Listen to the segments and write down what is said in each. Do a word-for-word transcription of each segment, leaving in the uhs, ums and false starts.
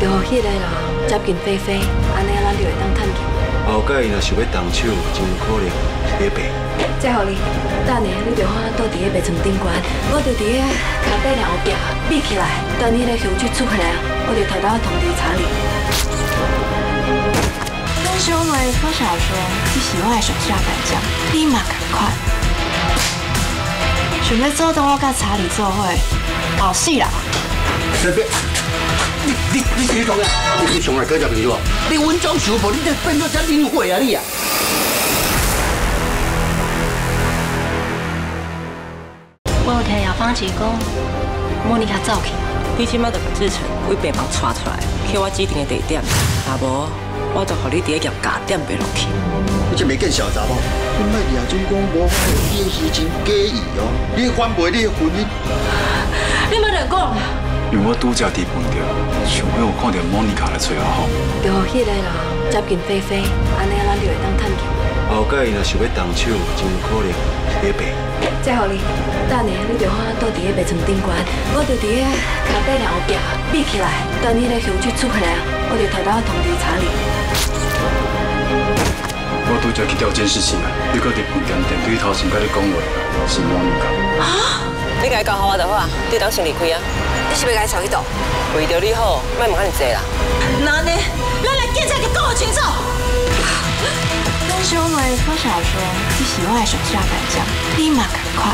就互迄个人接近飞飞，安尼咱就会当趁钱。 后盖伊若想要动手，真有可能会白。 再互你，等下你就好倒伫个卖床顶悬，我就伫个脚底后壁闭起来，等迄个凶手出来，我就偷偷通知查理。 咱小妹好小说，你是我的上下干将，你嘛同款。想要做同我甲查理做伙，后死啦！ 随便。 你你你是创呀？你是从来搁交朋友啊？你稳装受无？你这变做遮领会啊你啊！ 我有听姚芳琪讲，莫妮卡走去。 你即摆就把志成为病房带出来，去我指定的地点。若无，我就互你伫个业加点白落去。 你这没见小查某，你莫亚中讲无法有演戏真假意哦！你反背你的婚姻。 你莫乱讲。 因为我拄则伫饭店，想要有看到莫妮卡来找我。 就互迄个人接近飞飞，安尼咱就会当趁钱。 后盖伊若想要动手，真有可能会白。 再互你，等下你就好倒伫个卖床顶悬，我就伫个脚底后壁闭起来，等迄个凶手出来，我就偷偷通知查理。 我拄则去调监视器啊，你搁伫饭店电梯头前甲你讲话，是莫妮卡。 啊！你家教好我就好啊，你当先离开啊。 你是要甲伊吵去倒？ 为着你好，莫问遐尼济啦。 那呢，咱来警察局讲清楚。咱小妹好小说，你是我的上下干将，你嘛同款。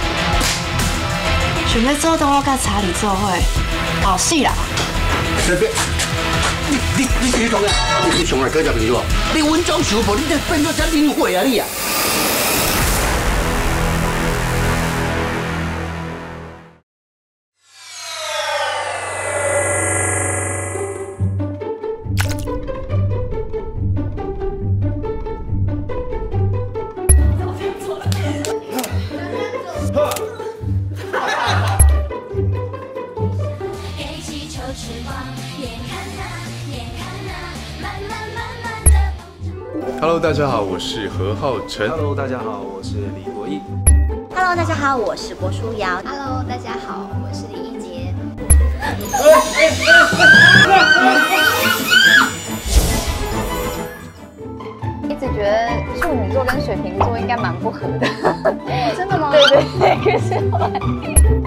想要做同我甲查理做伙，后死啦！ 随便。你你你是创呀？你是从来搁交朋友啊？你稳装受无？你这变做遮领会啊你啊！ Hello， 大家好，我是何浩晨。 Hello， 大家好，我是李国毅。 Hello， 大家好，我是郭书瑶。Hello， 大家好，我是李一杰。 一直觉得处女座跟水瓶座应该蛮不合的。真的吗？对对对，可是后来。